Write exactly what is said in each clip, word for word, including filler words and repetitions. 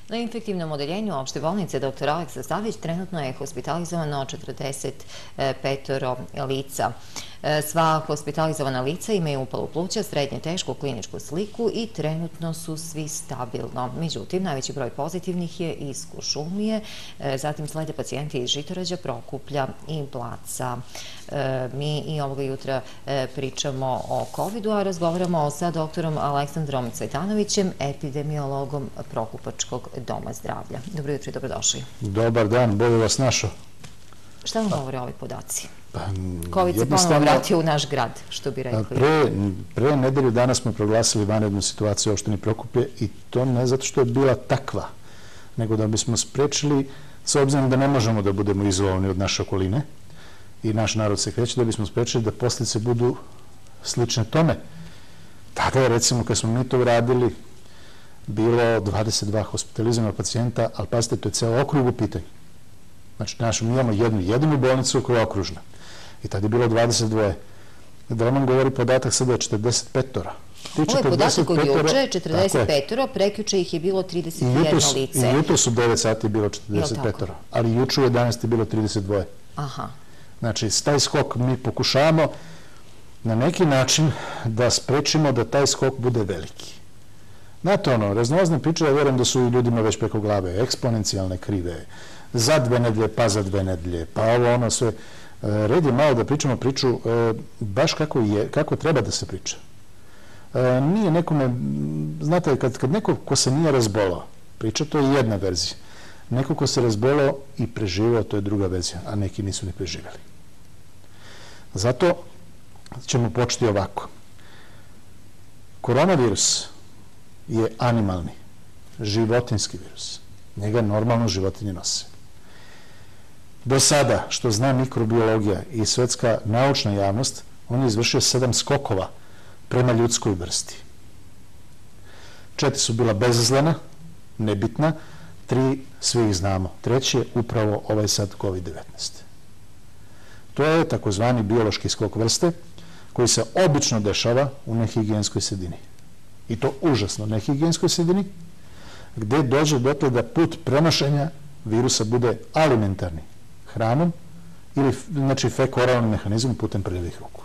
Na infektivnom odeljenju opšte bolnice doktor Aleksa Savić trenutno je hospitalizovano četrdeset pet lica. Sva hospitalizovana lica imaju upalu pluća, srednje tešku kliničku sliku i trenutno su svi stabilno. Međutim, najveći broj pozitivnih je iz Kuršumlije, zatim slede pacijenti iz Žitorađa, Prokuplja i Blaca. Mi i ovoga jutra pričamo o kovidu, a razgovaramo sa doktorom Aleksandrom Cvetanovićem, epidemiologom Prokupačkog doma zdravlja. Dobro jutro i dobrodošli. Dobar dan, bolje vas našao. Šta vam govore ovi podaci? Covid se ponovo vratio u naš grad, što bi rekli. Pre nedelju dana smo proglasili vanrednu situaciju u opštini Prokuplje i to ne zato što je bila takva, nego da bismo sprečili, s obzirom da ne možemo da budemo izolovani od naše okoline i naš narod se kreće, da bismo sprečili da posljedice budu slične tome. Tada je, recimo, kad smo mi to uradili, bilo dvadeset dva hospitalizovana pacijenta, ali pazite, to je ceo okrug u pitanju. Znači, mi imamo jednu jedinu bolnicu koja je okružna. I tada je bilo dvadeset dva. Da vam govori podatak sada je četrdeset pet. Ovo je podatak od juče, četrdeset pet, prekjuče ih je bilo trideset jedno lice. I jutro su devet sati bilo četrdeset pet, ali juče u jedanaest je bilo trideset dva. Aha. Znači, s taj skok mi pokušavamo na neki način da sprečimo da taj skok bude veliki. Znate ono, raznorazne priče, ja verujem da su i ljudima već preko glave, eksponencijalne krive, za dve nedelje, pa za dve nedelje, pa ovo ono sve. Red je malo da pričamo priču baš kako treba da se priča. Nije nekome, znate, kad neko ko se nije razbolao, priča, to je jedna verzija. Neko ko se razbolao i preživao, to je druga verzija, a neki nisu ni preživjeli. Zato ćemo početi ovako. Koronavirus je animalni, životinski virus. Njega normalno životinje nose. Do sada, što zna mikrobiologija i svetska naučna javnost, on je izvršio sedam skokova prema ljudskoj vrsti. Četiri su bila bezazlena, nebitna, tri svi ih znamo. Treći je upravo ovaj sad kovid devetnaest. To je takozvani biološki skok vrste koji se obično dešava u nehigijenskoj sredini. I to užasno nehigijenskoj sredini, gde dođe dotle da put prenošenja virusa bude alimentarni, hranom ili znači fekoralni mehanizam putem prljavih ruku.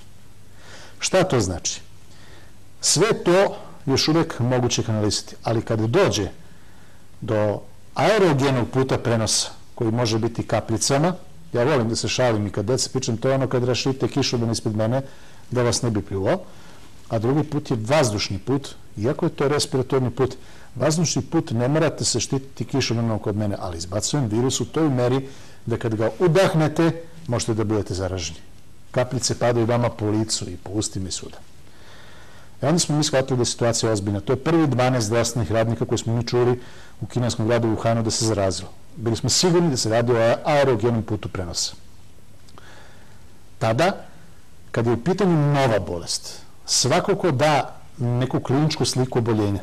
Šta to znači? Sve to još uvijek moguće kanalisati, ali kada dođe do aerogenog puta prenosa koji može biti kapljicama, ja volim da se šalim i kad deci pričam, to je ono kad rašite kišobran ispred mene da vas ne bi pljuo, a drugi put je vazdušni put, iako je to respiratorni put. Vazdušni put ne morate se štititi kišobranom kod mene, ali izbacujem virus u toj meri da kad ga udahnete, možete da budete zaraženi. Kapljice padaju vama po licu i po ustima i svuda. I onda smo mi shvatili da je situacija ozbiljna. To je prvi dvanaest zdravstvenih radnika koji smo mi čuli u kineskom gradu Wuhanu da se zarazilo. Bili smo sigurni da se radi o aerogenom putu prenosa. Tada, kad je u pitanju nova bolest, svako ko da neku kliničku sliku oboljenja,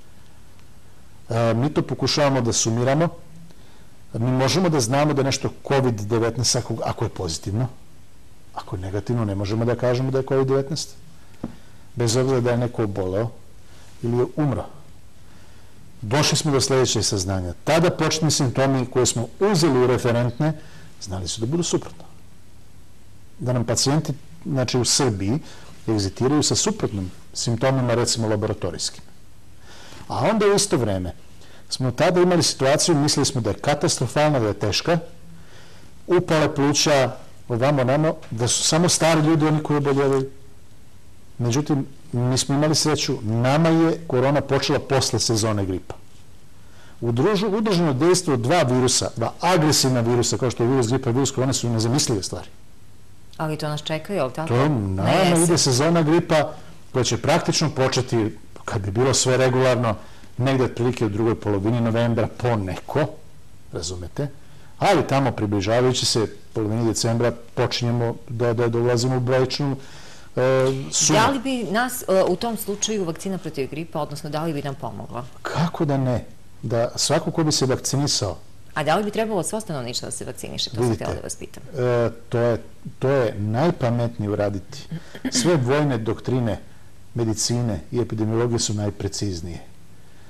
mi to pokušavamo da sumiramo. Mi možemo da znamo da nešto kovid devetnaest ako je pozitivno. Ako je negativno, ne možemo da kažemo da je kovid devetnaest. Bez obzira da je neko oboleo ili je umro. Došli smo do sljedećeg saznanja. Tada početni simptomi koje smo uzeli u referentne, znali su da budu suprotno. Da nam pacijenti, znači u Srbiji, egzitiraju sa suprotnim simptomima, recimo laboratorijskim. A onda u isto vreme smo tada imali situaciju, mislili smo da je katastrofalna, da je teška, upale pluća, ovamo namo, da su samo stari ljudi oni koji oboljevaju. Međutim, mi smo imali sreću, nama je korona počela posle sezone gripa. Udruženo dejstvo dva virusa, dva agresivna virusa, kao što je virus gripa i virus korona, su nezamislive stvari. Ali to nas čeka, je li tako? To nama ide sezona gripa koja će praktično početi, kad bi bilo sve regularno, negde otprilike u drugoj polovini novembra po neko, razumete, ali tamo približavajući se polovini decembra počinjemo da ulazimo u brojčnu sumu. Da li bi nas u tom slučaju vakcina protiv gripa, odnosno da li bi nam pomogla? Kako da ne? Da svako ko bi se vakcinisao. A da li bi trebalo svo stanovništvo da se vakciniše? To sam htjela da vas pitam. To je najpametnije uraditi. Sve vojne doktrine medicine i epidemiologije su najpreciznije.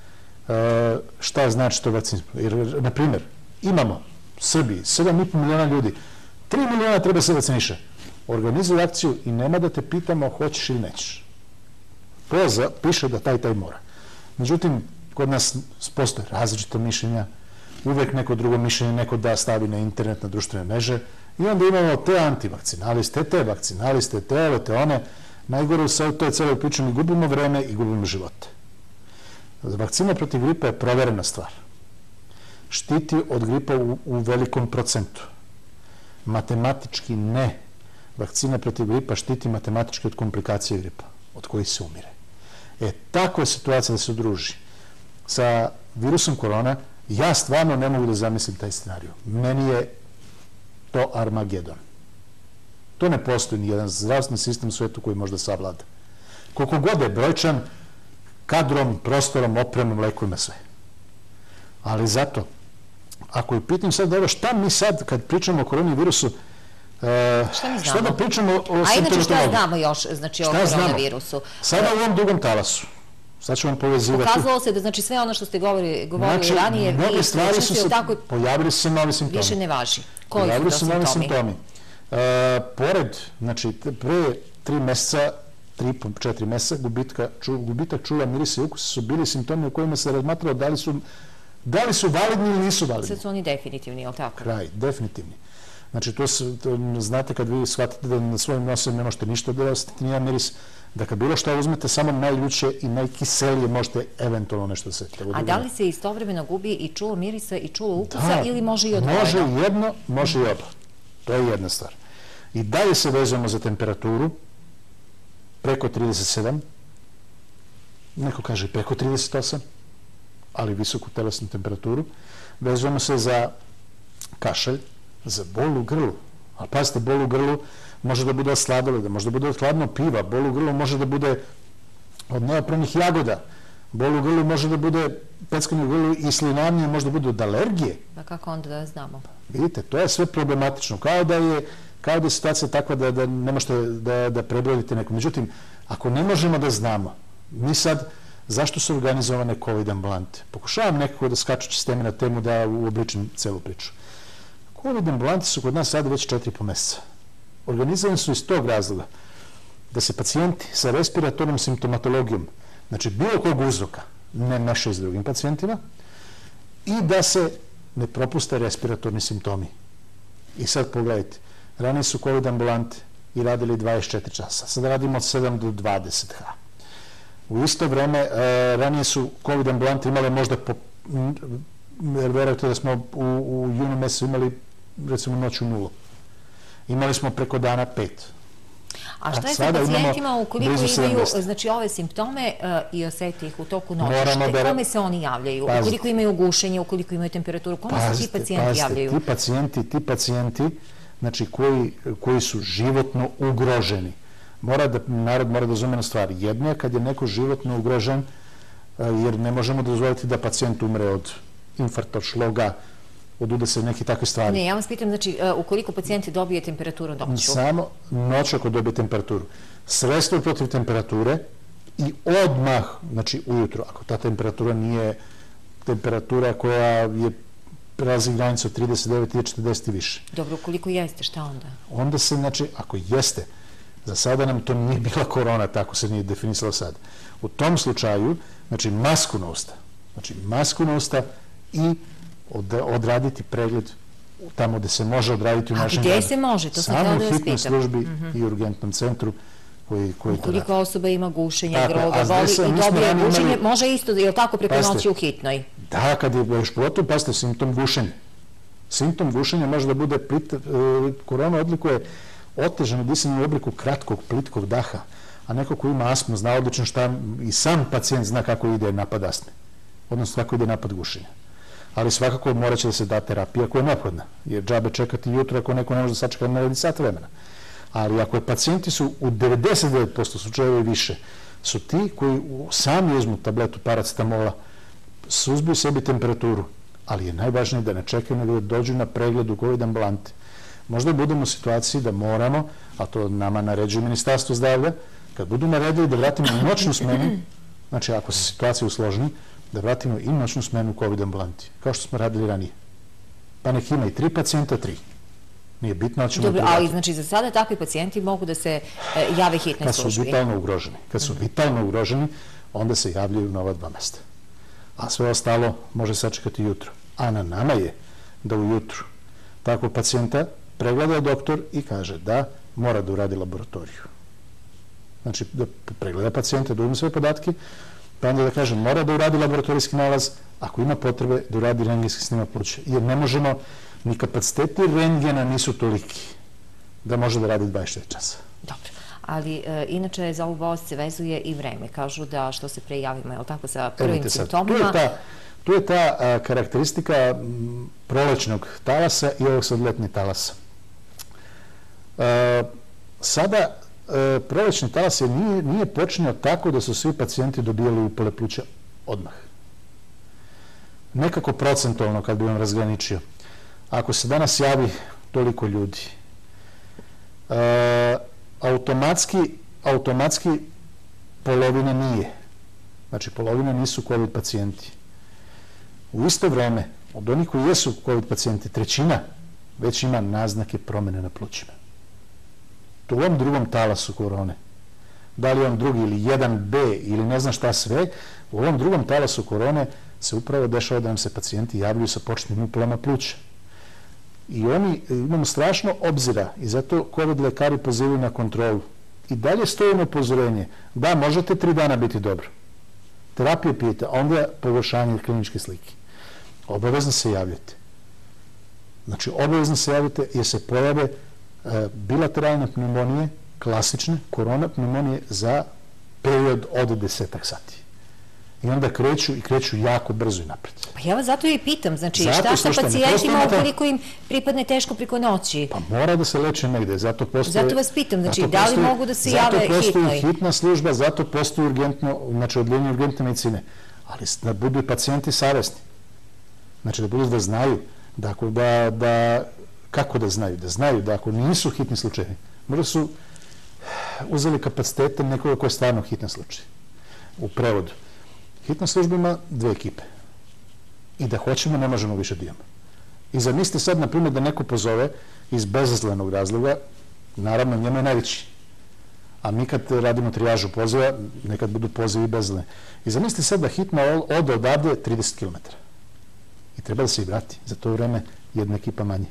šta znači to vakcina? Jer, na primjer, imamo u Srbiji sedam i po miliona ljudi, tri miliona treba se vakciniše. Organizuju akciju i nema da te pitamo hoćeš ili nećeš. Poza piše da taj taj mora. Međutim, kod nas postoje različita mišljenja, uvek neko drugo mišljenje, neko da stavi na internet, na društvene mreže i onda imamo te antivakcinaliste, te vakcinaliste, te ove, te one. Najgore u toj celoj priči mi gubimo vreme i gubimo živote. Vakcina protiv gripa je proverena stvar. Štiti od gripa u, u velikom procentu. Matematički ne. Vakcina protiv gripa štiti matematički od komplikacije gripa, od kojih se umire. E, tako je situacija da se udruži sa virusom korona. Ja stvarno ne mogu da zamislim taj scenariju. Meni je to Armagedon. To ne postoji ni jedan zdravstveni sistem u svetu koji može da savlada. Koliko god je brojčan, kadrom, prostorom, opremom, lekovima, sve. Ali zato, ako je pitam sad dobro, šta mi sad, kad pričamo o koronavirusu, šta mi znamo? Što da pričamo o simptomatologiji? A inače šta znamo još, znači, o koronavirusu? Sada u ovom dugom talasu. Sad ću vam povezivati. Pokazalo se da, znači, sve ono što ste govorili ranije, mnoge stvari su se, pojavili su se novi simptomi. Više ne važi. Koji pojavili su to simptomi? simptomi. Pored, znači, pre tri meseca, tri, četiri meseca, gubitak čula, mirisa i ukusa su bili simptomi u kojima se razmatralo da li su, da li su validni ili nisu validni. Sad su oni definitivni, je li tako? Kraj, definitivni. Znači, to, to znate kad vi shvatite da na svojim nosem ne možete ništa da osetite, nijedan miris, da kad bilo što uzmete, samo najljuće i najkiselije možete eventualno nešto da se... A da li se istovremeno gubi i čulo mirisa i čulo ukusa ili može i odvojeno? Može jedno, može i oba. To je jedna stvar. I dalje se vezujemo za temperaturu, preko trideset sedam, neko kaže preko trideset osam, ali visoku telesnu temperaturu. Vezujemo se za kašalj, za bol u grlu. Ali pazite, bol u grlu može da bude od sladoleda, može da bude od hladnog piva, bol u grlu može da bude od neopranih jagoda, bol u grlu može da bude peckanje u grlu i slinavnije može da bude od alergije. Pa kako onda da znamo? Vidite, to je sve problematično. Kao da je, kao da je situacija takva da, da ne možete da, da prebrodite nekom. Međutim, ako ne možemo da znamo, mi sad, zašto su organizovane COVID ambulante? Pokušavam nekako da skačući s teme na temu da uobličim celu priču. COVID ambulante su kod nas sada već četiri i po meseca. Organizovani su iz tog razloga da se pacijenti sa respiratornom simptomatologijom, znači bilo kog uzroka, ne mešaju s drugim pacijentima i da se ne propuste respiratorni simptomi. I sad pogledajte, ranije su COVID ambulante i radili dvadeset četiri časa, sad radimo od sedam do dvadeset ha. U isto vreme, ranije su COVID ambulante imale možda po, jer verujete da smo u, u junu mesecu imali recimo noću nulu. Imali smo preko dana pet. A šta je sa pacijentima ukoliko imaju, znači, ove simptome i oseti ih u toku noći? Kome se oni javljaju? Ukoliko imaju gušenje, ukoliko imaju temperaturu, kome se ti pacijenti javljaju? Ti pacijenti, ti pacijenti, znači, koji su životno ugroženi. Narod mora da razume na stvari. Jedno je kad je neko životno ugrožen, jer ne možemo dozvoliti da pacijent umre od infarkta, šloga, od udesa i neke takve stvari. Ne, ja vas pitam, znači, ukoliko pacijent dobije temperaturu noću? Samo noću ako dobije temperaturu. Sredstvo protiv temperature i odmah, znači ujutro, ako ta temperatura nije temperatura koja je prelazi granicu od trideset devet i četrdeset i više. Dobro, ukoliko jeste, šta onda? Onda se, znači, ako jeste, za sada nam to nije bila korona, tako se nije definisalo sad. U tom slučaju, znači, masku na usta, znači, masku na usta i odraditi pregled tamo gde se može odraditi u našem gradu. A gde se može? To sam htjela da vas pitam. Samo u hitnoj službi i urgentnom centru koji to radi. Koliko osoba ima gušenja, groga, boli i dobije gušenje, može isto, je li tako, preko noći u hitnoj? Da, kad je još pogotovo, pasite, simptom gušenja. Simptom gušenja može da bude, korona odlikuje otežano disanje u obliku kratkog, plitkog daha, a neko ko ima astmu zna odlično šta, i sam pacijent zna kako ide napad astme, odnosno kako ide napad gušenja. Ali svakako morat će da se da terapija koja je neophodna, jer džabe čekati jutro ako neko ne može da sačeka na redi sat vremena. Ali ako je pacijenti su u devedeset devet posto slučajeva i više, su ti koji sami uzmu tabletu paracetamola, suzbiju sebi temperaturu, ali je najvažnije da ne čekaju nego da dođu na pregled u COVID ambulante. Možda budemo u situaciji da moramo, a to nama naređuje Ministarstvo zdravlja, kad budu naredili da vratimo noćnu smenu, znači ako se situacija usložni, da vratimo i noćnu smenu u COVID ambulanti, kao što smo radili ranije. Pa nek ima i tri pacijenta, tri. Nije bitno, ali ćemo... Dobro, ali znači za sada takvi pacijenti mogu da se e, jave hitnoj službi. Kad su vitalno ugroženi. Kad su vitalno ugroženi, onda se javljaju na ova dva mesta. A sve ostalo može sačekati jutro. A na nama je da ujutru takvog pacijenta pregleda doktor i kaže da mora da uradi laboratoriju. Znači, da pregleda pacijenta, da uzme sve podatke, pa onda da kaže mora da uradi laboratorijski nalaz, ako ima potrebe da uradi rentgenski snimak pluća. Jer ne možemo, ni kapaciteti rentgena nisu toliki da može da radi dvadeset četiri časa. Dobro, ali e, inače za ovu bolest se vezuje i vreme. Kažu da što se pre javimo, je li tako, sa prvim simptomima? Tu je ta a, karakteristika m, prolećnog talasa i ovog sad letnje talasa. A, sada a, prolećni talas je nije, nije počinio tako da su svi pacijenti dobijali upale pluća odmah. Nekako procentualno, kad bi vam razgraničio. Ako se danas javi toliko ljudi, a, automatski, automatski polovina nije. Znači, polovina nisu COVID pacijenti. U isto vreme, od onih koji jesu COVID pacijenti, trećina već ima naznake promene na plućima. To u ovom drugom talasu korone, da li on drugi ili jedan B ili ne znam šta sve, u ovom drugom talasu korone se upravo dešava da nam se pacijenti javljaju sa početnim upalama pluća. I oni, imamo strašno obzira i zato COVID lekari pozivaju na kontrolu. I dalje stoji na upozorenje da možete tri dana biti dobro. Terapije pijete, a onda pogoršanje kliničke slike. Obavezno se javljate. Znači, obavezno se javljate jer se pojave e, bilateralne pneumonije, klasične korona pneumonije za period od desetak sati. I onda kreću i kreću jako brzo i napred. Pa ja vas zato i pitam, znači zato, šta sa pacijentima ukoliko im pripadne teško preko noći? Pa mora da se leče negde, zato postoje... Zato vas pitam, znači da li mogu da se jave hitnoj? Zato postoji hitna služba, zato postoji urgentno, znači odljenje urgentne medicine. Ali da budu i pacijenti savesni. Znači da budu da znaju, da, da, da, kako da znaju? Da znaju da ako nisu hitni slučajevi, možda su uzeli kapacitete nekoga koji je stvarno hitan slučaj. U prevodu. Hitna služba ima dve ekipe. I da hoćemo, ne možemo više da imamo. I zamislite sad, na primjer, da neko pozove iz bezazlenog razloga, naravno njemu je najveći. A mi kad radimo trijažu poziva, nekad budu pozivi bezazlene. I zamislite sad da hitna ode odavde trideset kilometara. I treba da se i vrati. Za to vreme jedna ekipa manje.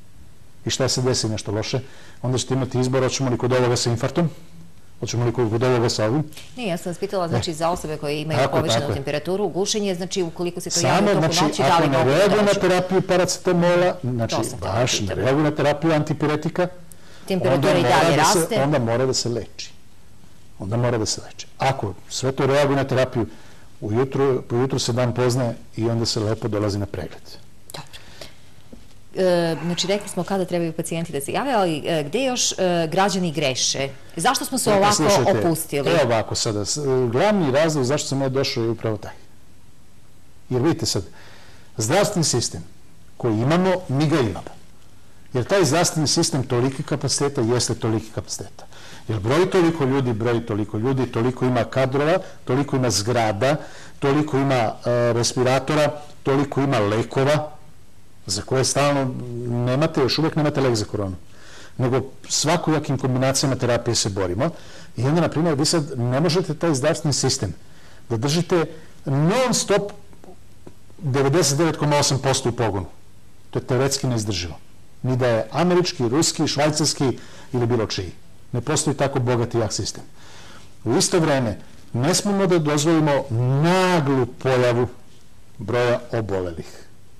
I šta se desi nešto loše? Onda ćete imati izbor, hoćemo li kod ovoga sa infarktom, hoćemo li kod ovoga sa ovim? Nije, ja sam vas pitala, znači, za osobe koje imaju povećanu temperaturu, gušenje, znači, ukoliko se to javi u toku noći, da li mogu da dođu? Samo, znači, ako ne reaguju na terapiju paracetamola, znači, baš ne reaguju na terapiju antipiretika, temperatura i dalje raste, onda mora da se leči. Onda mora da se leči. Ako sve to reaguje na terapiju, ujutru, po jutru se dan poznaje i onda se lepo dolazi na pregled. Dobro. E, znači, rekli smo kada trebaju pacijenti da se jave, ali e, gde još e, građani greše? Zašto smo se ovako Slušajte, opustili? Evo ovako sada. Glavni razlog zašto sam ja došao je upravo taj. Jer vidite sad, zdravstveni sistem koji imamo, mi ga imamo. Jer taj zdravstveni sistem toliki kapaciteta jeste toliki kapaciteta. Jer broji toliko ljudi, broji toliko ljudi, toliko ima kadrova, toliko ima zgrada, toliko ima uh, respiratora, toliko ima lekova, za koje stalno nemate, još uvijek nemate lek za koronu. Nego svakojakim kombinacijama terapije se borimo. I onda, na primjer, vi sad ne možete taj zdravstveni sistem da držite non stop devedeset devet zarez osam posto u pogonu. To je teoretski neizdrživo. Ni da je američki, ruski, švajcarski ili bilo čiji. Ne postoji tako bogat i jak sistem. U isto vreme ne smemo da dozvolimo naglu pojavu broja obolelih.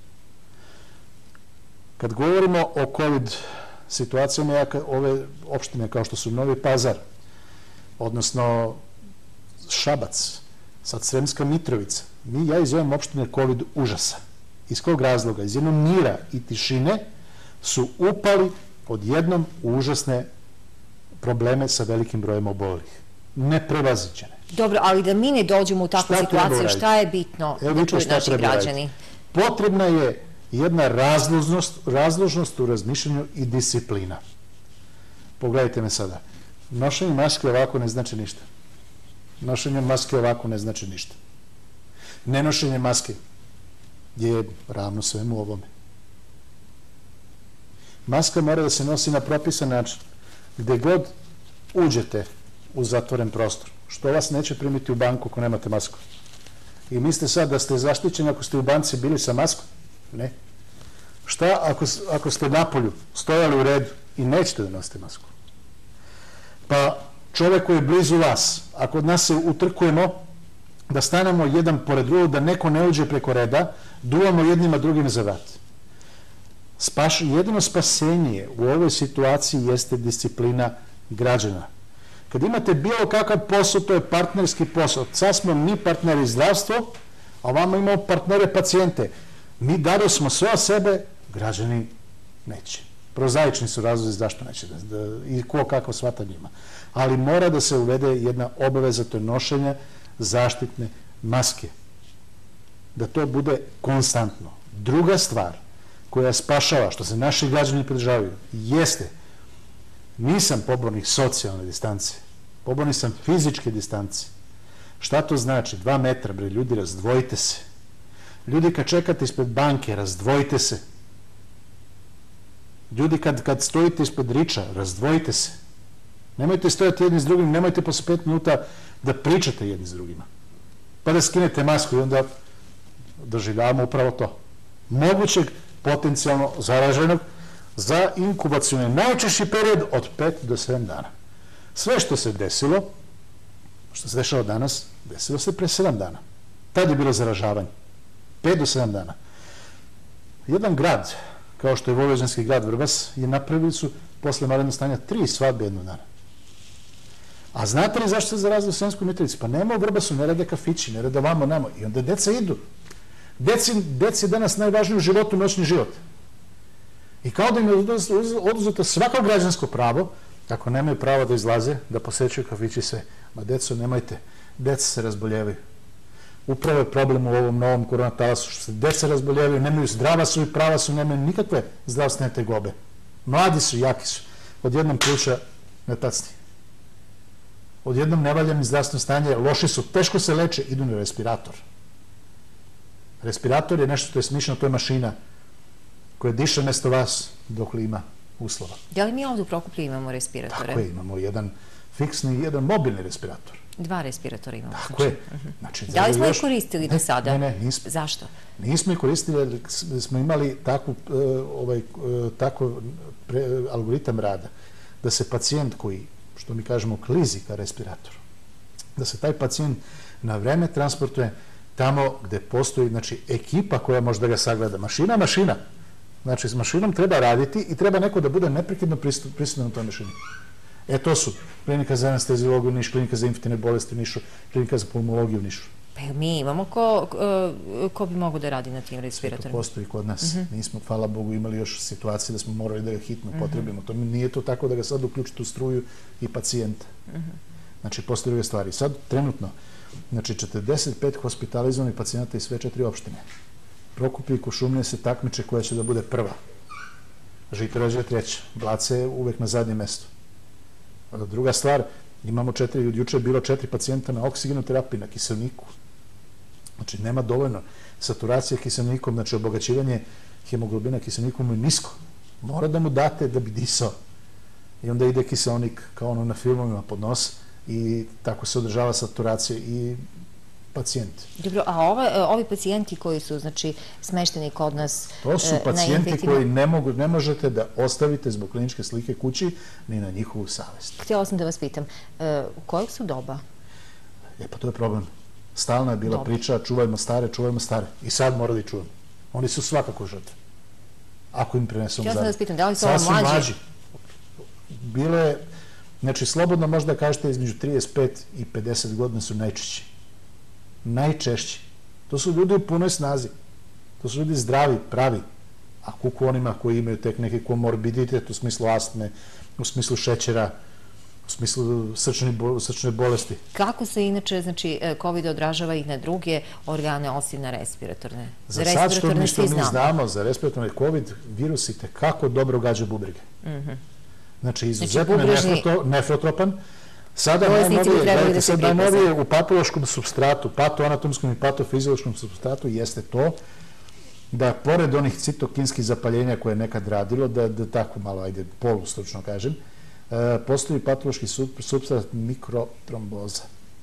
Kad govorimo o COVID situacijama, ove opštine kao što su Novi Pazar, odnosno Šabac, sad Sremska Mitrovica, mi, ja izjavim opštine COVID užasa. Iz kog razloga? Iz jednog mira i tišine su upali odjednom u užasne probleme sa velikim brojem obolelih. Neprevaziđene. Dobro, ali da mi ne dođemo u takvu situaciju, šta je bitno da čuju naši građani? Potrebna je jedna razložnost, razložnost u razmišljanju i disciplina. Pogledajte me sada. Nošenje maske ovako ne znači ništa. Nošenje maske ovako ne znači ništa. Nenošenje maske je ravno svemu ovome. Maska mora da se nosi na propisan način. Gde god uđete u zatvoren prostor, što vas neće primiti u banku ako nemate masku. I mislite sad da ste zaštićeni ako ste u banci bili sa maskom? Ne. Šta ako, ako ste napolju stojali u redu i nećete da nosite masku? Pa čovek koji je blizu vas, ako od nas se utrkujemo da stanemo jedan pored drugog, da neko ne uđe preko reda, duvamo jednima drugim za vrat. Spaš, jedino spasenje u ovoj situaciji jeste disciplina građana. Kad imate bilo kakav posao, to je partnerski posao. Sad smo mi partneri zdravstvo, a vama imamo partnere pacijente. Mi dado smo sve o sebe, građani neće. Prozaični su razlozi zašto neće da, da, i ko kako shvata njima. Ali mora da se uvede jedna obaveza, to je nošenje zaštitne maske. Da to bude konstantno. Druga stvar koja spašava, što se naši građani pridržavaju, jeste, nisam pobornik socijalne distance, pobornik sam fizičke distance. Šta to znači? Dva metra, bre, ljudi, razdvojite se. Ljudi kad čekate ispred banke, razdvojite se. Ljudi kad, kad stojite ispred riča, razdvojite se. Nemojte stojati jedni s drugim, nemojte posle pet minuta da pričate jedni s drugima. Pa da skinete masku i onda doživljavamo upravo to. Mogućeg potencijalno zaraženog za inkubacionu najčešći period od pet do sedam dana. Sve što se desilo, što se dešava danas, desilo se pre sedam dana. Tad je bilo zaražavanje. pet do sedam dana. Jedan grad, kao što je vojvođanski grad Vrbas, je napravili su posle vanrednog stanja tri svadbe jednog dana. A znate li zašto se zarazili u Sremskoj Mitrovici? Pa nema u Vrbasu, ne rade kafići, ne rade vamo, namo. I onda deca idu. Deci, deci je danas najvažniji u životu noćni život. I kao da im je oduzeto svako građansko pravo, ako nemaju pravo da izlaze, da posećuju kafići sve. Ma deco, nemojte, deca se razboljevaju. Upravo je problem u ovom novom koronatalasu, što se deca razboljevaju, nemaju zdrava su i prava su, nemaju nikakve zdravstvene tegobe. Mladi su, jaki su. Odjednom pluća ne tacni. Odjednom nevaljani zdravstveno stanje, loši su, teško se leče, idu na respirator. Respirator je nešto što je smišljeno, to je mašina koja diše mesto vas dok li ima uslova. Da li mi ovdje u Prokuplju imamo respiratore? Tako je, imamo jedan fiksni i jedan mobilni respirator. Dva respiratora imamo. Tako je. Znači, da li smo ih koristili do sada? Ne, ne, nismo. Zašto? Nismo ih koristili jer smo imali takvu, ovaj, tako algoritam rada da se pacijent koji, što mi kažemo, klizi ka respiratoru, da se taj pacijent na vreme transportuje tamo gde postoji, znači, ekipa koja može da ga sagleda. Mašina, mašina. Znači, s mašinom treba raditi i treba neko da bude neprekidno prisutan na toj mašini. E, to su klinika za anestezijologiju u Nišu, klinika za infektivne bolesti u Nišu, klinika za pulmologiju u Nišu. Pa mi imamo ko, ko bi mogo da radi na tim respiratorima? To postoji kod nas. Nismo, hvala Bogu, imali još situacije da smo morali da ga hitno potrebimo. To nije to tako da ga sad uključite u struju i pacijenta. Znači, postoje druge stvari. Sad, trenutno, znači, četrdeset pet hospitalizovanih pacijenata iz sve četiri opštine. Prokuplje i Kuršumlija se takmiče koja će da bude prva. Žitorađe je treća. Blace je uvek na zadnjem mestu. Druga stvar, imamo četiri, juče je bilo četiri pacijenta na oksigenoterapiji, na kiselniku. Znači, nema dovoljno. Saturacija kiselnikom, znači obogaćivanje hemoglobina kiselnikom je nisko. Mora da mu date da bi disao. I onda ide kiselnik, kao ono na filmovima, pod nos i tako se održava saturacija i pacijenti. Dobro, a ove, ovi pacijenti koji su, znači, smešteni kod nas... To su pacijenti koji ne, mogu, ne možete da ostavite zbog kliničke slike kući ni na njihovu savest. Htjela sam da vas pitam, u kojeg su doba? E, pa to je problem. Stalna je bila Dobre. priča, čuvajmo stare, čuvajmo stare. I sad mora da ih čuvamo. Oni su svakako žrtve. Ako im prenesemo zadnje. Htjela sam da vas pitam, da li su ovo mlađi? mlađi. Bilo je, znači, slobodno možda kažete između trideset pet i pedeset godina su najčešći. Najčešći. To su ljudi u punoj snazi. To su ljudi zdravi, pravi. A kuku onima koji imaju tek neke komorbiditet u smislu astme, u smislu šećera, u smislu srčne bolesti. Kako se inače, znači, COVID odražava i na druge organe osim na respiratorne? Za sad što mi što mi znamo, za respiratorne COVID virus i tekako dobro gađa bubrege. Znači, izuzetno je nefrotropan. Sada najnovije, gledajte, sad najnovije u patološkom substratu, patoanatomskom i patofiziološkom substratu jeste to da pored onih citokinskih zapaljenja koje je nekad radilo, da, da tako malo, ajde, polustručno kažem, e, postoji patološki substrat mikrotromboza.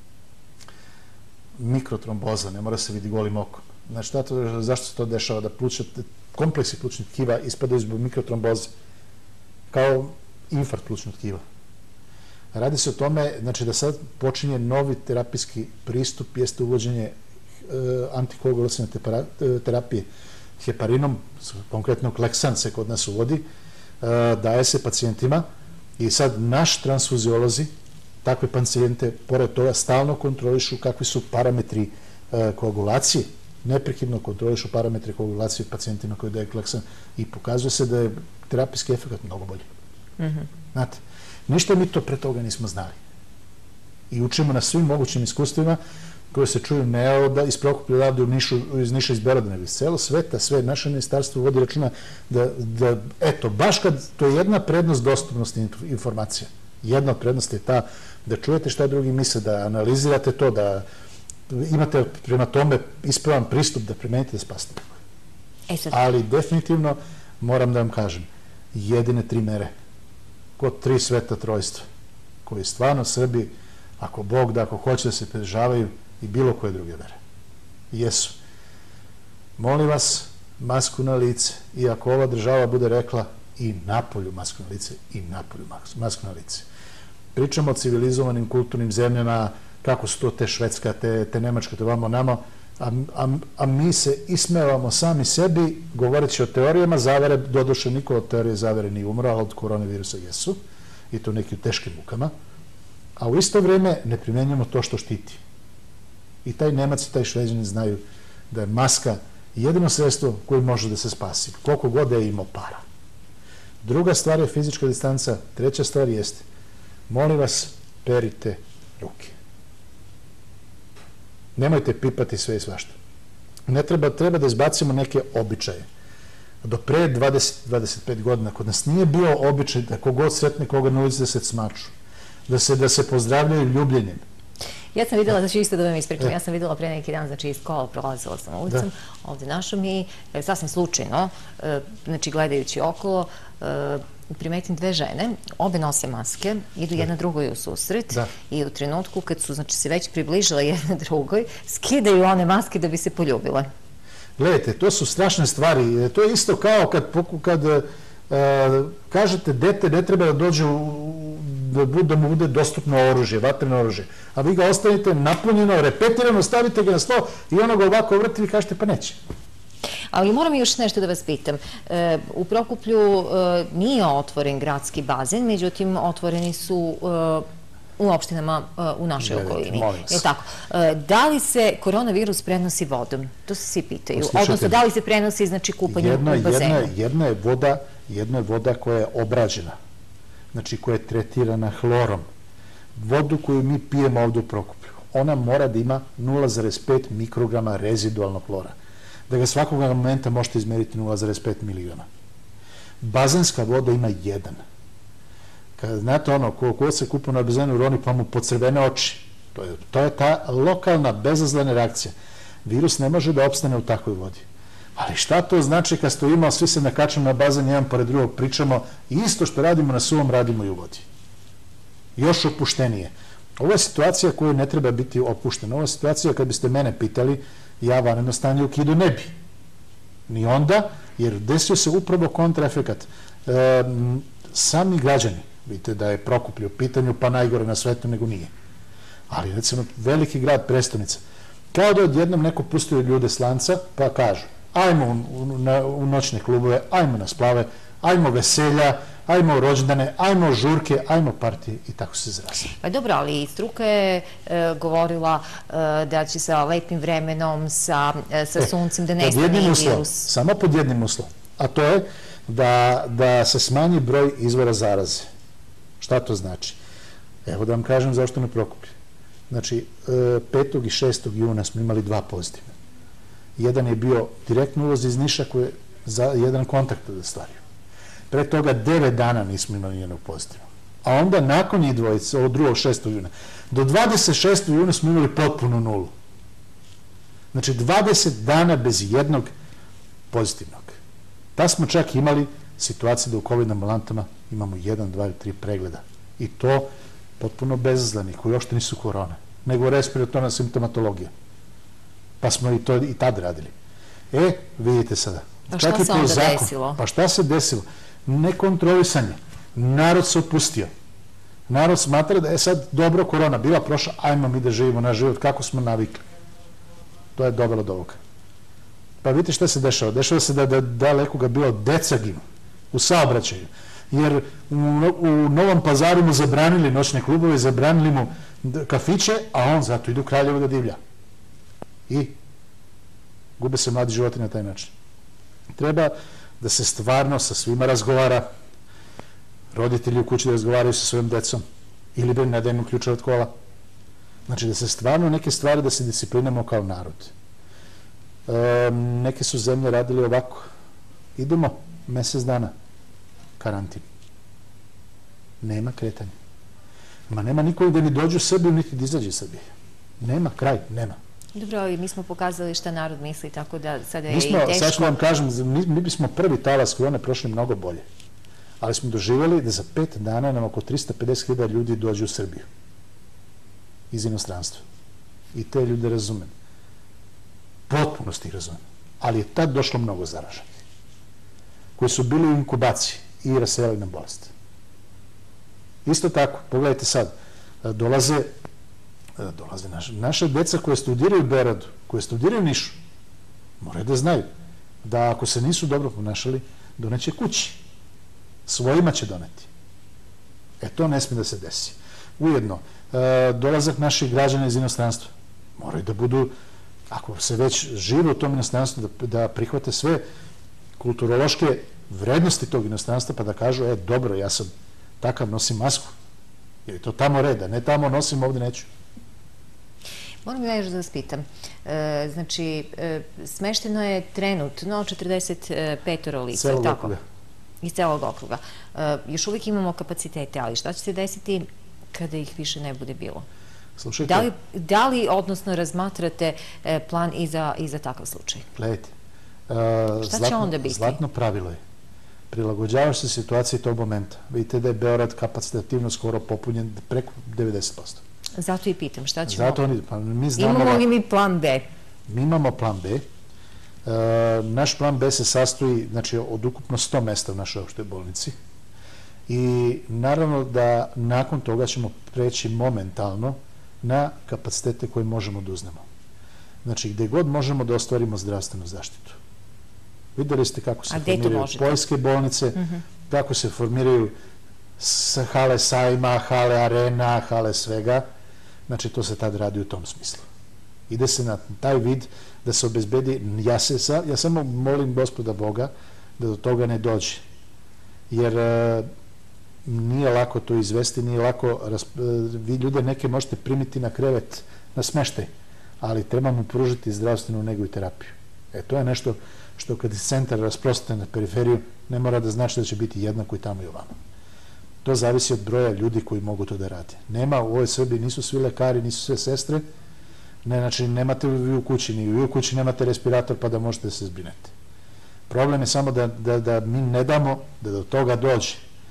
Mikrotromboza, ne mora se vidi golim okom. Znači, šta to, zašto se to dešava? Da pluća, kompleksi plućnih tkiva ispadaju zbog mikrotromboze, kao infarkt plućnog tkiva. Radi se o tome, znači, da sad počinje novi terapijski pristup, jeste uvođenje e, antikoagulacione terapije heparinom, konkretno kleksan se kod nas uvodi, e, daje se pacijentima i sad naš transfuziolozi takve pacijente, pored toga, stalno kontrolišu kakvi su parametri e, koagulacije, neprekidno kontrolišu parametre koagulacije pacijentima koji daje kleksan i pokazuje se da je terapijski efekt mnogo bolji. Mm-hmm. Znate, ništa mi to pre toga nismo znali. I učimo na svim mogućim iskustvima koje se čuju ne od, iz Prokuplja odavde u Nišu, iz Niša iz Beograda, nego iz celog sveta, sve naše ministarstvo vodi računa da, da, eto, baš kad, to je jedna prednost dostupnosti informacija. Jedna od prednosti je ta da čujete šta drugi misle, da analizirate to, da imate prema tome ispravan pristup da primenite da spasite. E sad. Ali definitivno moram da vam kažem, jedine tri mere kod tri sveta trojstva, koji stvarno Srbi, ako Bog da, ako hoće da se pridržavaju i bilo koje druge mere. Jesu. Molim vas, masku na lice, i ako ova država bude rekla i napolju masku na lice, i napolju masku na lice. Pričamo o civilizovanim kulturnim zemljama, kako su to te Švedska, te, te Nemačka, te vamo nama, a, a, a mi se ismevamo sami sebi, govoreći o teorijama zavere, doduše niko od teorije zavere nije umro, ali od koronavirusa jesu, i to neki u teškim mukama, a u isto vreme ne primenjamo to što štiti. I taj Nemac i taj Šveđanin znaju da je maska jedino sredstvo koje može da se spasi, koliko god je imao para. Druga stvar je fizička distanca, treća stvar jeste, molim vas, perite ruke. Nemojte pipati sve i svašta. Ne treba, treba da izbacimo neke običaje. Do pre dvadeset do dvadeset pet godina kod nas nije bio običaj da kogod sretne koga na ulici da se smaču, da se, da se pozdravljaju ljubljenjem. Ja sam videla, znači isto da vam ispričam, ja sam videla pre neki dan, znači iz kola prolazila sam ulicom, ovde našom i sasvim slučajno, znači gledajući okolo, primetim dve žene, obe nose maske, idu jedna drugoj u susret i u trenutku kad su znači, se već približile jedna drugoj, skidaju one maske da bi se poljubile. Gledajte, to su strašne stvari. To je isto kao kad, kad uh, kažete dete ne treba da dođe u, da, da mu bude dostupno oružje, vatreno oružje, a vi ga ostavite napunjeno, repetirano, stavite ga na sto i ono ga ovako vrti i kažete pa neće. Ali moram još nešto da vas pitam. U Prokuplju nije otvoren gradski bazen, međutim otvoreni su u opštinama u našoj okolini. Je tako? Da li se koronavirus prenosi vodom? To se svi pitaju. Odnosno, da li se prenosi znači kupanjem u bazenu? Jedna je voda, jedna je voda koja je obrađena, znači koja je tretirana hlorom. Vodu koju mi pijemo ovde u Prokuplju, ona mora da ima nula zarez pet mikrograma rezidualnog hlora. Da ga svakog momenta možete izmeriti nula zarez pet miligrama. Bazenska voda ima jedan. Kada znate ono, ko se kupa na bazenu u Roni pa mu pocrvene oči, to je, to je ta lokalna bezazlena reakcija. Virus ne može da opstane u takvoj vodi. Ali šta to znači kad stojimo, svi se nakačemo na bazen, jedan pored drugog pričamo i isto što radimo na suvom radimo i u vodi. Još opuštenije. Ovo je situacija koja ne treba biti opuštena. Ovo je situacija kad biste mene pitali, ja vanredno stanje u kidu ne bi. Ni onda, jer desio se upravo kontraefekat. E, sami građani, vidite da je Prokuplje u pitanju, pa najgore na svetu nego nije. Ali recimo veliki grad, prestolnica, kao da odjednom neko pustio ljude s lanca, pa kažu, ajmo u, u, na, u noćne klubove, ajmo na splave, ajmo veselja, ajmo rođendane, ajmo žurke, ajmo partije i tako se izrazi. Pa dobro, ali struka je e, govorila e, da će sa lepim vremenom, sa, e, sa suncem, da nestane i virus. Samo pod jednim uslovom, a to je da, da se smanji broj izvora zaraze. Šta to znači? Evo da vam kažem zašto ne Prokuplje. Znači, petog i šestog juna smo imali dva pozitivna. Jedan je bio direktno uvoz iz Niša koji je za jedan kontakt da stvario. Pre toga devet dana nismo imali nijednog pozitivnog. a onda nakon njih dvojice, od drugog šestog juna, do dvadeset šestog juna smo imali potpunu nulu. Znači, dvadeset dana bez jednog pozitivnog. Da smo čak imali situacije da u COVID ambulantama imamo jedan, dva ili tri pregleda. I to potpuno bezazlenih, koji uopšte nisu korone, nego respiratorna simptomatologija. Pa smo i to i tad radili. E, vidite sada. Pa šta se onda desilo? Pa šta se desilo? Nekontrolisanje. Narod se opustio. Narod smatra da je sad dobro korona bila prošla, ajmo mi da živimo naš život kako smo navikli. To je dovelo do ovoga. Pa vidite šta se dešava. Dešava se da je daleko ga bilo deca ginu u saobraćaju. Jer u, u Novom Pazaru mu zabranili noćne klubove, zabranili mu kafiće, a on zato ide u Kraljevo da divlja. I gube se mladi životi na taj način. Treba da se stvarno sa svima razgovara, roditelji u kući da razgovaraju sa svojim decom, ili da ne dajemo ključe od kola. Znači da se stvarno neke stvari da se disciplinamo kao narod. E, neke su zemlje radili ovako. Idemo mesec dana, karantin. Nema kretanja. Ma nema nikog da ni dođe u Srbiju, niti da izađe iz Srbije. Nema, kraj, nema. Dobro, i mi smo pokazali šta narod misli, tako da sada je mi smo, i teško. Sad ću vam kažem, mi, mi bismo prvi talas korone prošli mnogo bolje. Ali smo doživjeli da za pet dana nam oko trista pedeset hiljada ljudi dođe u Srbiju. Iz inostranstva. I te ljude razumem. Potpuno ih razumem. Ali je tad došlo mnogo zaraženih. Koji su bili u inkubaciji i raselili na bolest. Isto tako, pogledajte sad, dolaze, dolaze naše, naše deca koje studiraju u Beogradu, koje studiraju u Nišu, moraju da znaju da ako se nisu dobro ponašali, doneće kući. Svojima će doneti. E, to ne smije da se desi. Ujedno, dolazak naših građana iz inostranstva moraju da budu, ako se već žive u tom inostranstvu, da, da prihvate sve kulturološke vrednosti tog inostranstva, pa da kažu, e, dobro, ja sam takav, nosim masku. Jer je to tamo reda, ne tamo nosim, ovdje neću. Moram ja još da vas pitam. E, znači, e, smešteno je trenutno četrdeset pet lica. Celog okruga. Iz celog okruga. E, još uvijek imamo kapacitete, ali šta će se desiti kada ih više ne bude bilo? Slušajte. Da li, da li odnosno, razmatrate e, plan i za, i za takav slučaj? Gledajte. Uh, šta zlatno, će onda biti? Zlatno pravilo je. Prilagođavaš se situaciji tog momenta. Vidite da je Beograd kapacitativno skoro popunjen preko devedeset posto. Zato i pitam, šta ćemo? Zato oni, pa mi znamo imamo da, li mi plan B? Mi imamo plan B. Uh, naš plan B se sastoji, znači, od ukupno sto mesta u našoj opštoj bolnici. I naravno da nakon toga ćemo preći momentalno na kapacitete koje možemo da uzmemo. Znači, gde god možemo da ostvarimo zdravstvenu zaštitu. Videli ste kako se formiraju poljske bolnice, kako se formiraju hale sajma, hale arena, hale svega. Znači, to se tad radi u tom smislu. Ide se na taj vid da se obezbedi, ja, se, ja samo molim Gospoda Boga da do toga ne dođe. Jer e, nije lako to izvesti, nije lako, vi ljude neke možete primiti na krevet, na smeštaj, ali treba mu pružiti zdravstvenu negu i terapiju. E, to je nešto što kad je centar rasprostran na periferiju, ne mora da znači da će biti jednako i tamo i ovamo. To zavisi od broja ljudi koji mogu to da rade. Nema u ovoj Srbiji, nisu svi lekari, nisu sve sestre, ne, znači nemate vi u kući, ni vi u kući nemate respirator pa da možete da se zbrinete. Problem je samo da, da, da mi ne damo da do toga dođe.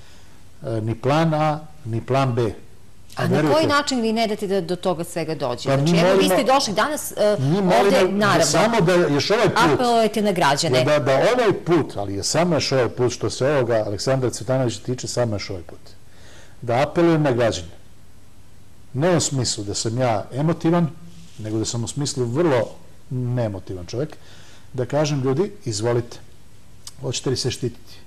E, ni plan A, ni plan B. A, A na koji način vi ne date da do toga svega dođe? Pa znači, evo vi ste došli danas uh, ovde, naravno, samo da još ovaj put, apelujete na građane. Da, da ovaj put, ali je samo još ovaj put, što se ovoga Aleksandra Cvetanovića tiče, samo još ovaj put. Da apelujem na građane. Ne u smislu da sam ja emotivan, nego da sam u smislu vrlo neemotivan čovjek, da kažem ljudi, izvolite, hoćete li se štititi?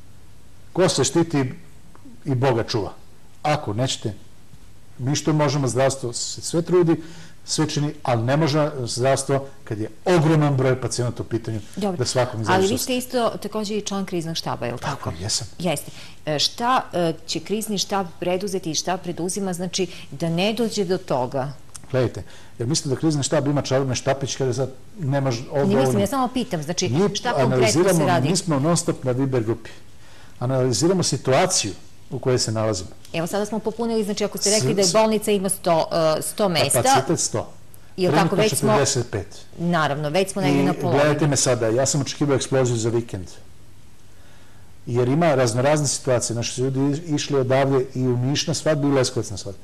Ko se štiti i Boga čuva. Ako nećete, mi što možemo, zdravstvo se sve trudi, sve čini, ali ne može zdravstvo kad je ogroman broj pacijenata u pitanju. Dobro. Da svakom izađe. Ali vi ste isto također i član kriznog štaba, je li tako? Tako, jesam. Jeste. Šta će krizni štab preduzeti i šta preduzima, znači da ne dođe do toga? Gledajte, jer mislite da krizni štab ima čarobne štapić kada sad nemaš ovo... Ne mislim, ja samo pitam, znači šta konkretno se radi? Mi smo non stop na Viber grupi. Analiziramo situaciju u kojoj se nalazimo. Evo sada smo popunili, znači ako ste rekli da je bolnica ima sto mesta. Kapacitet sto. Trenutno četrdeset pet. Naravno, već smo negdje na polovini. I gledajte me sada, ja sam očekivao eksploziju za vikend. Jer ima raznorazne situacije. Naši su ljudi išli odavde i u Niš na svadbu i u Leskovac na svadbu.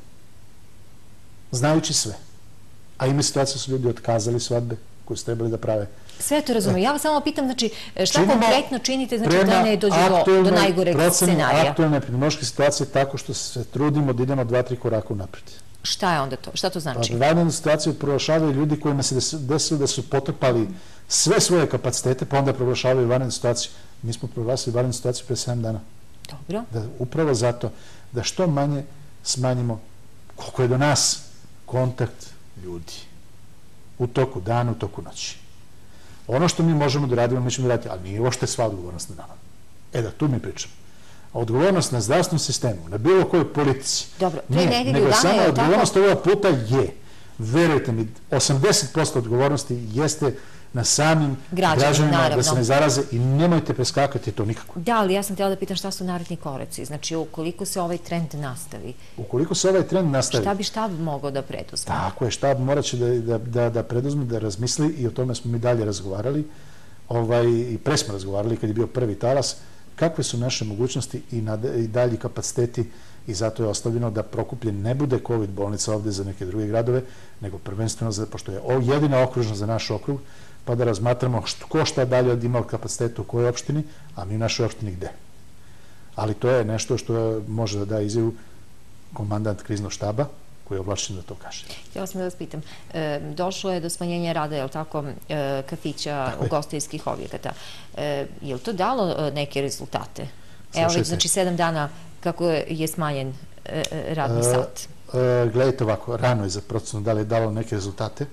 Znajući sve. A ima situacija su ljudi otkazali svadbe koje su trebali da prave. Sve to razumijem. Ja vas samo pitam, znači, šta konkretno činite da ne dođe do najgoreg scenarija? Aktualne epidemiološke situacije tako što se trudimo da idemo dva, tri koraka unapred. Šta je onda to? Šta to znači? Vanrednu situaciju proglašavaju ljudi kojima se desilo da su potrpali sve svoje kapacitete, pa onda proglašavaju vanrednu situaciju. Mi smo proglasili vanrednu situaciju pre sedam dana. Dobro. Upravo zato da što manje smanjimo koliko je do nas kontakt ljudi. U toku dana, u toku noći. Ono što mi možemo da radimo, mi ćemo da raditi, ali nije ošte sva odgovornost na nama. E da, tu mi pričamo. A odgovornost na zdravstvenom sistemu, na bilo kojoj politici, nije, nego samo odgovornost ovoga puta je, verujte mi, osamdeset posto odgovornosti jeste na samim građanima da se ne zaraze i nemojte preskakati to nikako. Da, ali ja sam htjela da pitam šta su naredni koraci. Znači, ukoliko se ovaj trend nastavi... Ukoliko se ovaj trend nastavi... Šta bi štab mogao da preduzme? Tako je, štab morat će da preduzme, da razmisli i o tome smo mi dalje razgovarali i pre smo razgovarali kad je bio prvi talas, kakve su naše mogućnosti i dalji kapaciteti i zato je ostavljeno da Prokuplje ne bude COVID bolnica ovde za neke druge gradove, nego prvenstveno, pošto je jedina okružna za naš okrug, pa da razmatramo ko šta dalje od ima kapaciteta u kojoj opštini, a mi u našoj opštini gde. Ali to je nešto što može da da izjavu komandant kriznog štaba, koji je ovlašćen da to kaže. Htjela sam da vas pitam, došlo je do smanjenja rada, je li tako, kafića, ugostiteljskih objekata. Je li to dalo neke rezultate? Evo već, znači, sedam dana kako je smanjen radni sat. Gledajte ovako, rano je za procenu da li je dalo neke rezultate.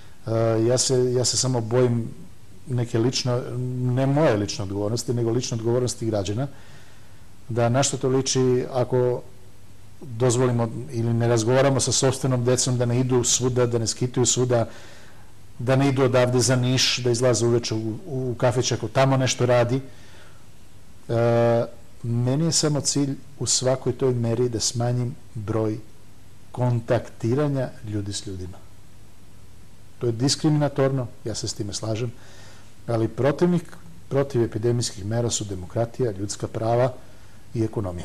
Ja se samo bojim neke lično, ne moje lične odgovornosti, nego lične odgovornosti građana, da na što to liči ako dozvolimo ili ne razgovaramo sa sopstvenom decom da ne idu svuda, da ne skituju svuda, da ne idu odavde za Niš, da izlaze uveče u kafić ako tamo nešto radi. Meni je samo cilj u svakoj toj meri da smanjim broj kontaktiranja ljudi s ljudima. To je diskriminatorno, ja se s time slažem, ali protivnik protiv epidemijskih mera su demokratija, ljudska prava i ekonomija.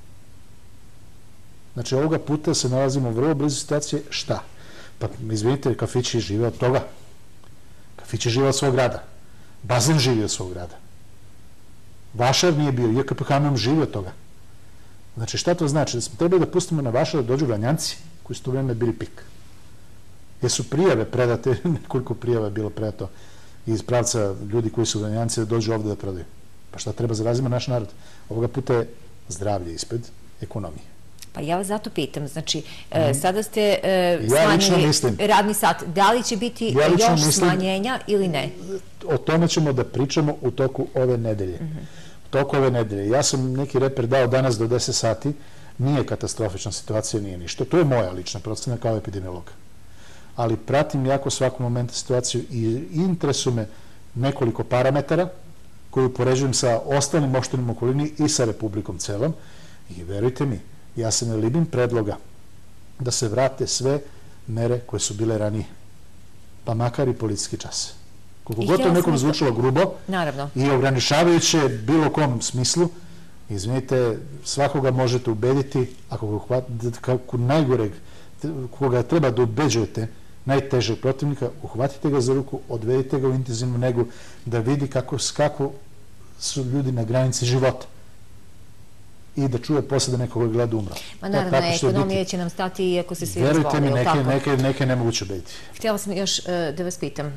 Znači, ovoga puta se nalazimo u vrlo blizu situacije. Šta? Pa, izvinite, kafići žive od toga. Kafići žive od svog grada. Bazen živi od svog grada. Vašar nije bio, I K P Hamam živi od toga. Znači, šta to znači? Da smo trebali da pustimo na Vašar da dođu Vranjanci, koji su to vreme bili pik. Jesu prijave predate, nekoliko prijava je bilo predato iz pravca ljudi koji su Vranjanci da dođu ovde da prodaju. Pa šta treba zarazima naš narod? Ovoga puta je zdravlje ispred ekonomije. Pa ja vas zato pitam, znači, sada ste smanjili radni sat, da li će biti još smanjenja ili ne? O tome ćemo da pričamo u toku ove nedelje. U toku ove nedelje. Ja sam neki reper dao danas do deset sati, nije katastrofična situacija, nije ništa. To je moja lična procena kao epidemiologa. Ali pratim jako svakog momenta situaciju i interesu me nekoliko parametara koju upoređujem sa ostalim opštinim okolini i sa Republikom celom i verujte mi, ja se ne libim predloga da se vrate sve mere koje su bile ranije, pa makar i policijski čas. Koliko god to nekom zvučalo grubo i ograničavajuće bilo kom smislu, izvinite, svakoga možete ubediti, ako najgoreg, koga treba da ubeđujete, najtežeg protivnika, uhvatite ga za ruku, odvedite ga u intenzivnu negu, da vidi kako su ljudi na granici života. I da čuje posle da nekoga gleda umra. Ma naravno, ekonomija će nam stati i ako se svi razvoli. Verujte mi, neke nemoguće ubediti. Htjela sam još da vas pitam.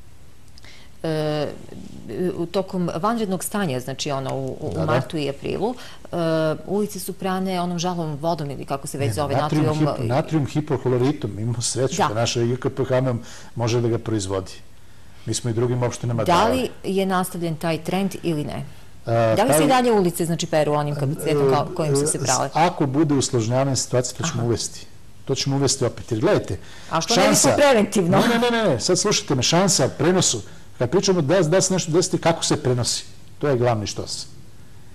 U tokom vanrednog stanja, znači ono u martu i aprilu, ulice su prane onom žalovom vodom ili kako se već zove, natrijum... Natrijum hipohloritom, imamo sreću da naša I K P Hamam može da ga proizvodi. Mi smo i drugim opštinama... Da li je nastavljen taj trend ili ne? Da li se i dalje ulice, znači, peru onim kapacitetom kojim su se prale? Ako bude usložnjavanje situacije, to ćemo uvesti. To ćemo uvesti opet. Jer gledajte... A što ne bismo preventivno? Ne, ne, ne, sad slušajte me, šansa, prenosu. Kad pričamo da se nešto desiti, kako se prenosi? To je glavni štos.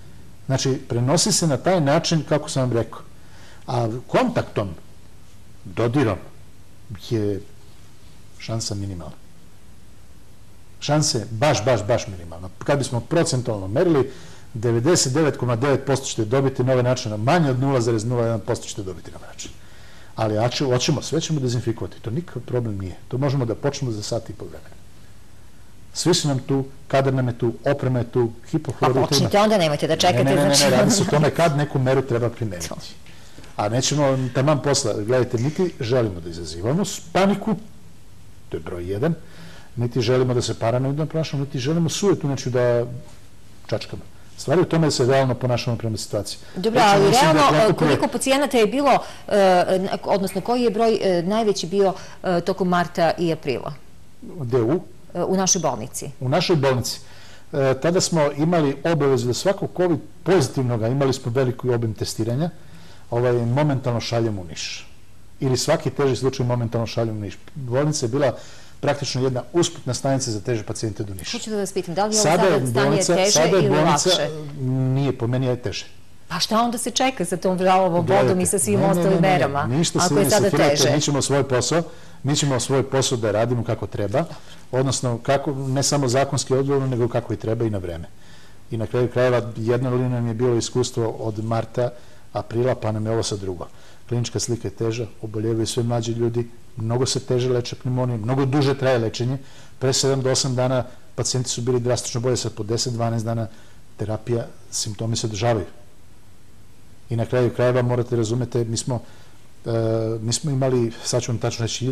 Znači, prenosi se na taj način, kako sam vam rekao. A kontaktom, dodirom, je šansa minimalna. Šansa je baš, baš, baš minimalna. Kad bismo procentualno merili, devedeset devet zarez devet posto ćete dobiti na ovaj način, manje od nula zarez nula jedan posto ćete dobiti na ovaj način. Ali hoćemo, sve ćemo dezinfikovati, to nikakav problem nije. To možemo da počnemo za sat i pol vremena. Svi su nam tu, kadar nam je tu, oprema je tu, hipohlor... Pa počnite onda, nemojte da čekate. Ne, ne, ne, radi se o tome kad neku meru treba primeniti. A nećemo taman posla, gledajte, niti želimo da izazivamo paniku, to je broj jedan, niti želimo da se paranoidno ponašamo, niti želimo sujetu, znači da čačkamo. Stvari u tome da se realno ponašamo prema situaciji. Dobro, ali realno koliko pacijenata je bilo, odnosno koji je broj najveći bio tokom marta i aprila? Gde u? U našoj bolnici. U našoj bolnici. Tada smo imali obavezu da svakog COVID pozitivnog, imali smo veliki obim testiranja, momentalno šaljemo u Niš. Ili svaki teži slučaj momentalno šaljemo u Niš. Bolnica je bila praktično jedna usputna stanica za teže pacijente do Niša. Hoću da vas pitam, da li je ovo sada stanje teže ili lakše? Nije, po meni je teže. Pa šta onda se čeka sa tom žalovom vodom i sa svim ostalim merama, ako je sada teže? Mi ćemo svoj posao, mi ćemo svoj posao da radimo kako treba, odnosno ne samo zakonski odgovorno, nego kako i treba i na vreme. I na kraju krajeva jedna linija nam je bilo iskustvo od marta, aprila, pa nam je ovo sad drugo. Klinička slika je teža, oboljevaju sve mlađi ljudi, mnogo se teže leče pneumonije, mnogo duže traje lečenje. Pre sedam do osam dana pacijenti su bili drastično bolje, sad po deset do dvanaest dana terapija, simptomi se održavaju. I na kraju krajeva morate razumete, mi smo, mi smo imali, sad ću vam tačno reći,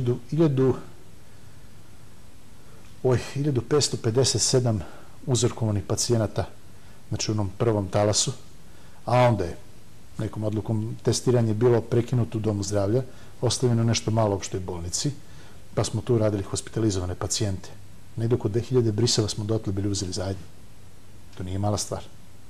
hiljadu petsto pedeset sedam uzorkovanih pacijenata, znači u onom prvom talasu, a onda je nekom odlukom testiranje bilo prekinuto u domu zdravlja, ostavljeno nešto malo u opštoj bolnici, pa smo tu radili hospitalizovane pacijente. Negdje oko dve hiljade briseva smo dotle bili uzeli zajedno. To nije mala stvar.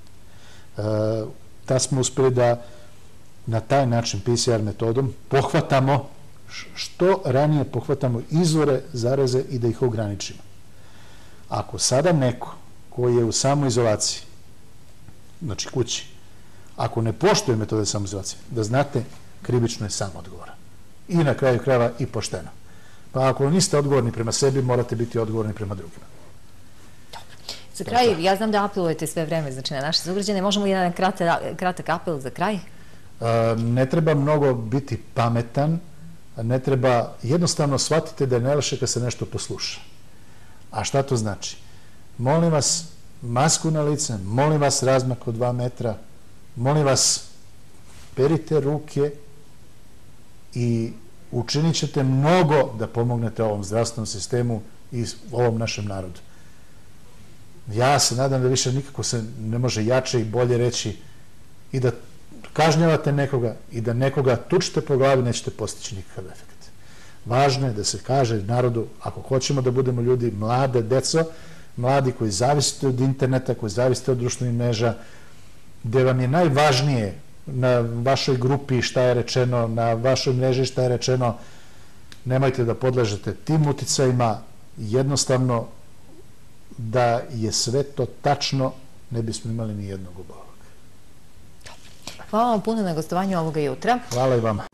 Da smo uspeli da na taj način P C R metodom pohvatamo, što ranije pohvatamo izvore zaraze i da ih ograničimo. Ako sada neko koji je u samoizolaciji, znači kući, ako ne poštuje metode samoizolacije, da znate, krivično je sam odgovoran. I na kraju krajeva i pošteno. Pa ako niste odgovorni prema sebi, morate biti odgovorni prema drugima. Za kraj, ja znam da apelujete sve vreme, znači na naše sugrađane, možemo jedan kratak apel za kraj? Ne treba mnogo biti pametan, ne treba, jednostavno shvatite da je najlakše kad se nešto posluša. A šta to znači? Molim vas, masku na lice, molim vas razmak od dva metra, molim vas, perite ruke i učinit ćete mnogo da pomognete ovom zdravstvenom sistemu i ovom našem narodu. Ja se nadam da više nikako se ne može jače i bolje reći i da kažnjavate nekoga i da nekoga tučite po glavi, nećete postići nikakav efekt. Važno je da se kaže narodu, ako hoćemo da budemo ljudi, mlade deco, mladi koji zavisite od interneta, koji zavisite od društvenih mreža, gde vam je najvažnije na vašoj grupi šta je rečeno, na vašoj mreži šta je rečeno, nemojte da podležete tim uticajima, jednostavno da je sve to tačno, ne bismo imali ni jednog obolog. Hvala vam puno na gostovanju ovoga jutra. Hvala i vama.